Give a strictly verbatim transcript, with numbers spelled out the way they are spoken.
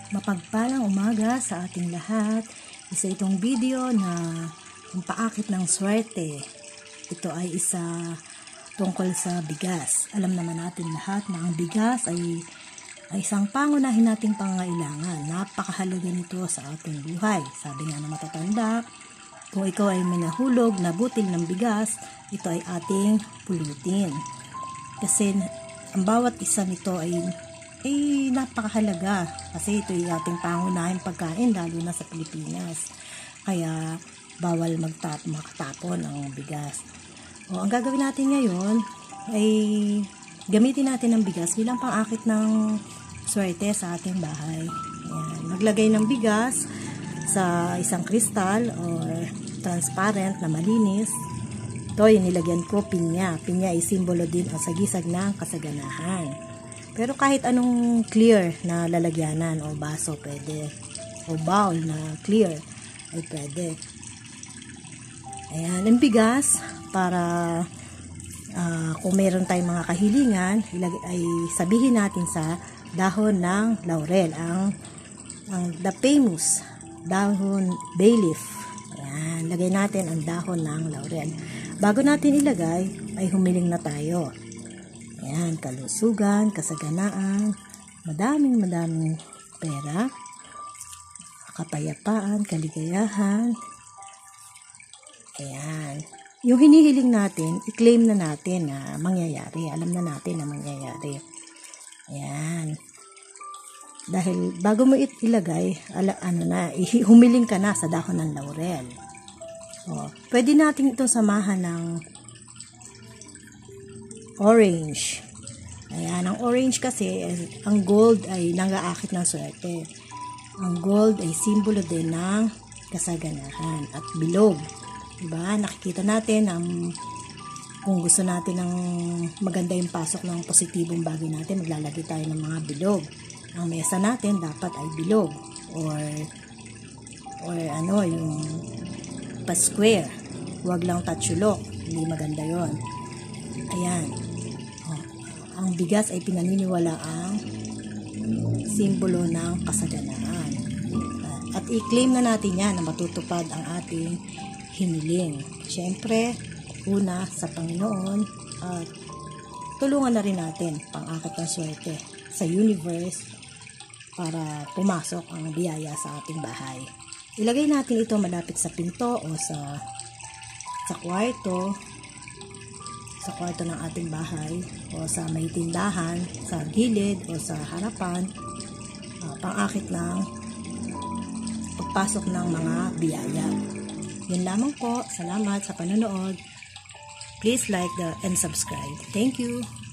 Mapagpalang umaga sa ating lahat. Isa itong video na ang paakit ng swerte. Ito ay isa tungkol sa bigas. Alam naman natin lahat na ang bigas ay, ay isang pangunahin nating pangangailangan. Napakahalaga nito sa ating buhay. Sabi nga ng matatanda, kung ikaw ay may nahulog na butil ng bigas, ito ay ating pulutin. Kasi ang bawat isa nito ay ay napakahalaga kasi ito yung ating pangunahing pagkain lalo na sa Pilipinas. Kaya bawal magtap makatapon ang bigas. O, ang gagawin natin ngayon ay gamitin natin ang bigas bilang pang-akit ng swerte sa ating bahay. Ayan. Maglagay ng bigas sa isang kristal o transparent na malinis. Ito yung nilagyan ko pinya. Pinya ay simbolo din ang sagisag ng kasaganahan. Pero kahit anong clear na lalagyanan o baso pwede. O bowl na clear ay pwede. Ayan, ang bigas para uh, kung meron tayong mga kahilingan, ilagay, ay sabihin natin sa dahon ng laurel. Ang, ang the famous dahon bay leaf. Ayan, lagay natin ang dahon ng laurel. Bago natin ilagay, ay humiling na tayo. Ayan, kalusugan, kasaganaan, madaming madaming pera, kapayapaan, kaligayahan. Ayan. Yung hinihiling natin, i-claim na natin na mangyayari. Alam na natin na mangyayari. Ayan. Dahil bago mo ilagay, ala, ano na, humiling ka na sa dahon ng laurel. O, pwede natin ito samahan ng orange. Ayan, ang orange kasi, ang gold ay nang-aakit ng swerte. Ang gold ay simbolo din ng kasaganahan at bilog. Diba? Nakikita natin ang kung gusto natin ng maganda yung pasok ng positibong bagay natin, maglalagay tayo ng mga bilog. Ang mesa natin dapat ay bilog or or ano, yung pa-square. Huwag lang tatsulok. Hindi maganda yon. Ayan. Ang bigas ay pinaniniwala ang simbolo ng kasaganahan. At i-claim na natin yan na matutupad ang ating hiniling. Siyempre, una sa Panginoon at tulungan na rin natin pang-akit ng swerte sa universe para pumasok ang biyaya sa ating bahay. Ilagay natin ito malapit sa pinto o sa sa kwarto sa kwarto ng ating bahay o sa may tindahan, sa gilid o sa harapan, uh, pang-akit ng pagpasok ng mga biyaya. Yun lamang po. Salamat sa panonood. Please like the and subscribe. Thank you.